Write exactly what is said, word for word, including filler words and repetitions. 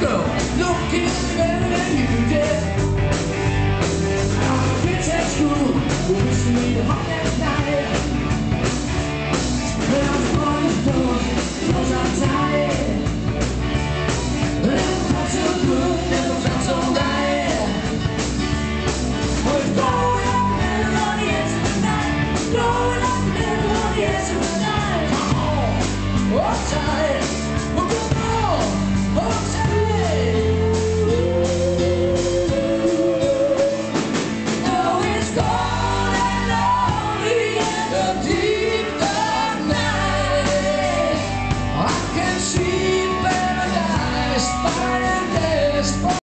girl looking better than you did. Kids at school who used to meet hot